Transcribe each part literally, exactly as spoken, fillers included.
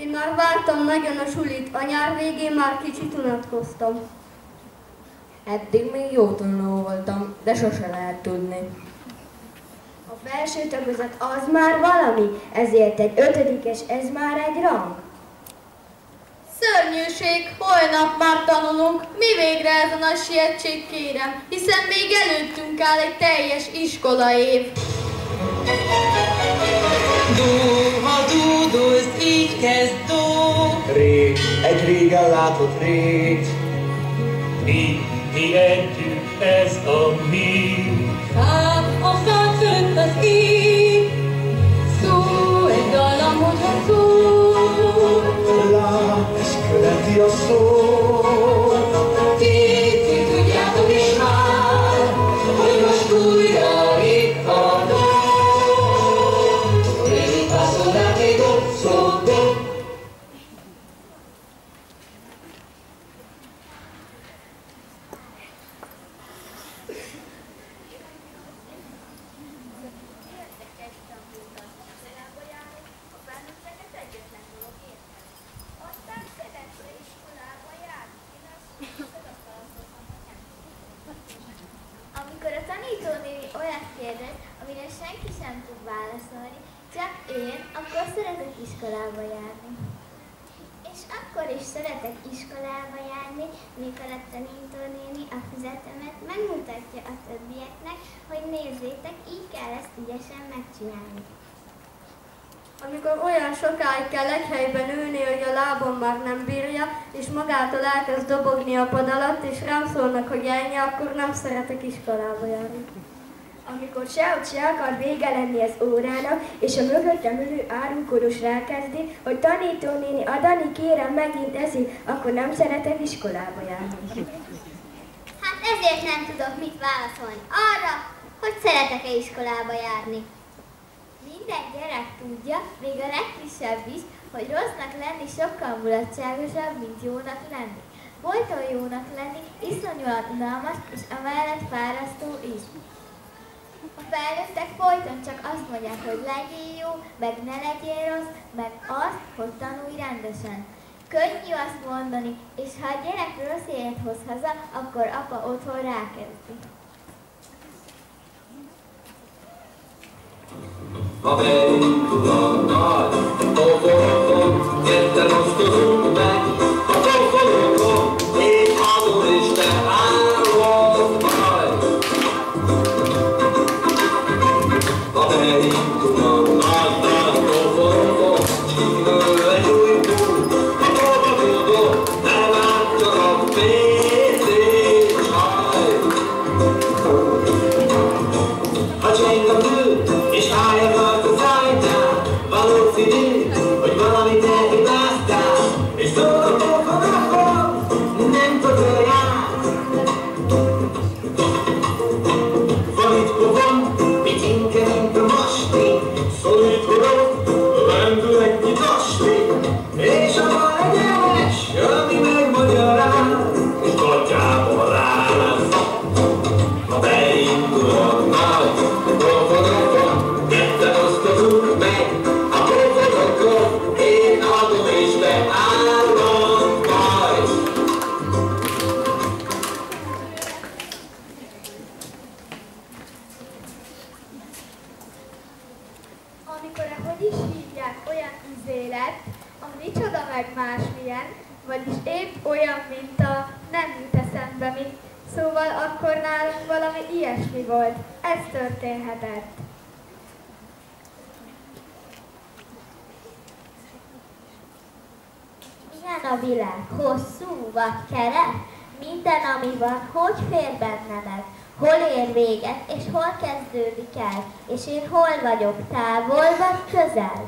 Én már vártam nagyon a sulit, a nyár végén már kicsit unatkoztam. Eddig még jó tanuló voltam, de sose lehet tudni. A felső tagozat az már valami, ezért egy ötödikes, ez már egy rang. Szörnyűség, holnap már tanulunk, mi végre ez a nagy sietség, kérem, hiszen még előttünk áll egy teljes iskolaév. Dó, ha dúdolsz, így kezd dó. Rég, egy régen látott rég. Mi, mi együtt, ez a mi. Fáb, a fáb fölött az ég. Szó, egy dallam, hogyha szó. Lá, ez követi a szó. Ti, ti tudjátok is már, hogy most újra itt a dó. Régi passzolnáti do, szó, do. Amikor a tanítónéni olyat kérdez, amire senki sem tud válaszolni, csak én, akkor szeretek iskolába járni. És akkor is szeretek iskolába járni, mikor a tanítónéni a füzetemet megmutatja a többieknek, hogy nézzétek, így kell ezt ügyesen megcsinálni. Amikor olyan sokáig kell egy helyben ülni, hogy a lábam már nem bírja, és magától elkezd dobogni a pad alatt, és rám szólnak, hogy ennyi, akkor nem szeretek iskolába járni. Amikor sehogy se akar vége lenni az órának, és a mögöttem ülő árulkodós rákezdi, hogy tanítónéni, a Dani kérem megint eszik, akkor nem szeretek iskolába járni. Hát ezért nem tudok mit válaszolni arra, hogy szeretek-e iskolába járni. Minden gyerek tudja, még a legkisebb is, hogy rossznak lenni sokkal mulatságosabb, mint jónak lenni. Bolytól jónak lenni iszonyúan unalmas, és amellett fárasztó is. A felnőttek folyton csak azt mondják, hogy legyél jó, meg ne legyél rossz, meg azt, hogy tanulj rendesen. Könnyű azt mondani, és ha a gyerek rossz élet hoz haza, akkor apa otthon rákezdi. Ha beérünk tudannal, tofolokon, gyerten osztozunk meg, a tofolokon, én adom Isten állom majd. Ha beérünk tudannal, tofolokon, csímő egy új búr, a tofolokon, ne látja a félét haj. Ha cseng a tő, és álljanak a fájtál, valószínű, hogy valamit elhibáztál, és dolgok a napon, nem tudjál. Van itt pofon, picsinke, mint a masti, szólít horog, rendül egy nyitasti, és a van egyes, ami megmagyaráz, és gatyába ráz. Ha beindulok nagy, pofonokon, ketten osztozunk meg, a pofonokon, én adom és beállom majd. Amikor, hogy is hívják, olyan ízélet, a micsoda meg másmilyen, vagyis épp olyan, mint a nem jut eszembe mit. Szóval akkor nálunk valami ilyesmi volt. Ez történhetett. Milyen a világ? Hosszú vagy kerek? Minden, ami van, hogy fér benne meg? Hol ér véget, és hol kezdődik el? És én hol vagyok, távol vagy közel?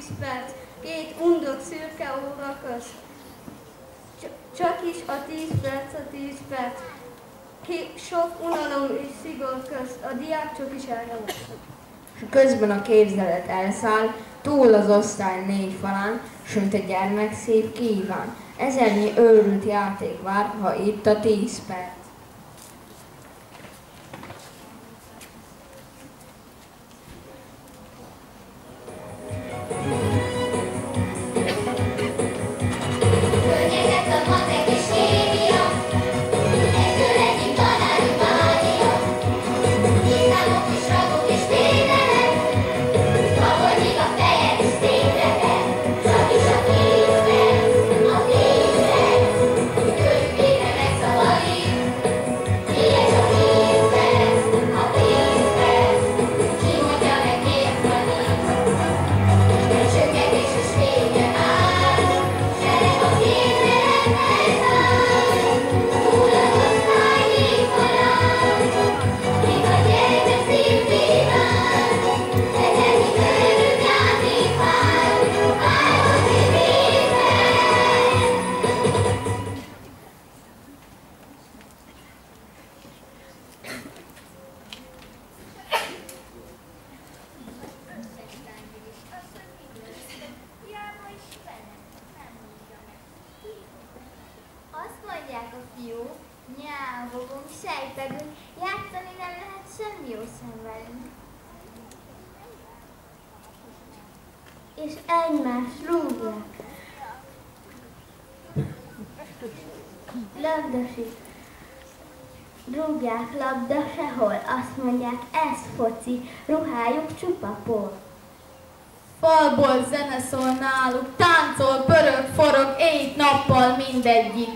tíz perc, két undok szürke óra közt. Csak is a tíz perc a tíz perc, ki sok unalom és szigor közt, a diákcsok is erre voltak. Közben a képzelet elszáll, túl az osztály négy falán, s mint a gyermek szép kíván. Ezernyi őrült játék vár, ha itt a tíz perc. És egymást rúgják. Labdasik. Rúgják labda sehol, azt mondják, ez foci, ruhájuk csupa por. Falból zene szól náluk, táncol, pörög, forog, éjt-nappal mindegyik.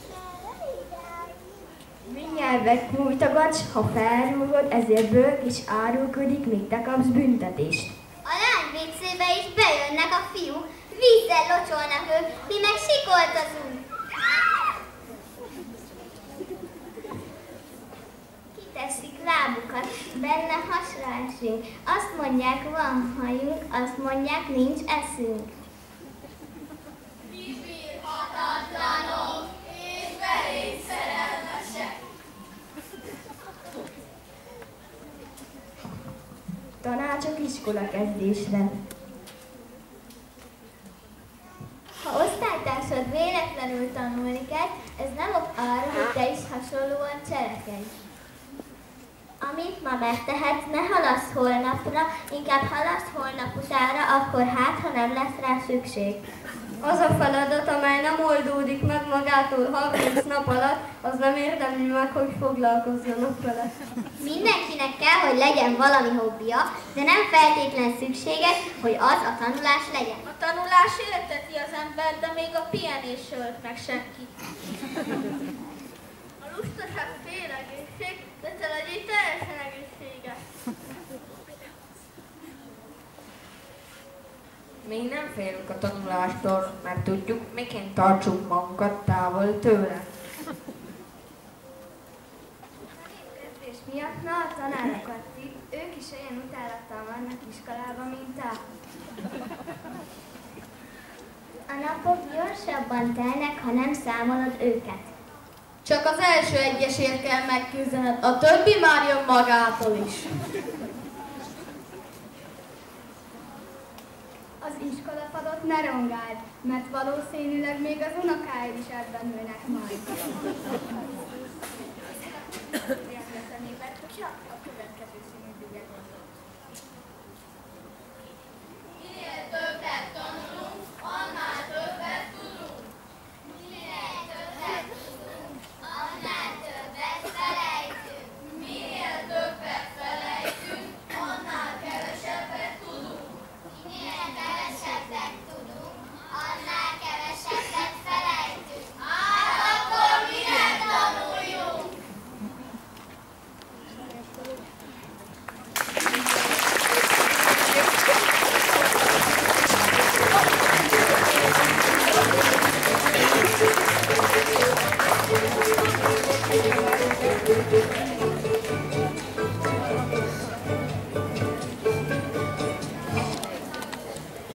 Nyelvet nyújtogatsz, ha felrúgod, ezért bőg és árulkodik, míg te kapsz büntetést. A lány vécébe is bejönnek a fiúk, vízzel locsolnak ők, mi meg sikoltozunk. Kiteszik lábukat, benne hasra esünk. Azt mondják, van hajunk, azt mondják, nincs eszünk. Kibírhatatlanok és belénk szerelmesek. Tanácsok iskola kezdésre. Ha osztálytársad véletlenül tanulni kell, ez nem ok arra, hogy te is hasonlóan cselekedj. Amit ma megtehetsz, ne halassz holnapra, inkább halassz holnap utánra, akkor hát, ha nem lesz rá szükség. Az a feladat, amely nem oldódik meg magától harminc nap alatt, az nem érdemli meg, hogy foglalkozzanak vele. Mindenkinek kell, hogy legyen valami hobbija, de nem feltétlen szükséges, hogy az a tanulás legyen. A tanulás élteti az ember, de még a pihenés sölt meg senki. A lustaság fél egészség, de te legyél teljesen egészséges. Mi nem félünk a tanulástól, mert tudjuk, miként tartsuk magunkat távol tőle. A népkezdés miatt na a tanárokat ti, ők is olyan utálattal vannak iskolába, mint te. A napok gyorsabban telnek, ha nem számolod őket. Csak az első egyesért kell megküzdened, a többi már jön magától is. Az iskolapadot ne rongáld, mert valószínűleg még az unokáid is ebben ülnek majd. A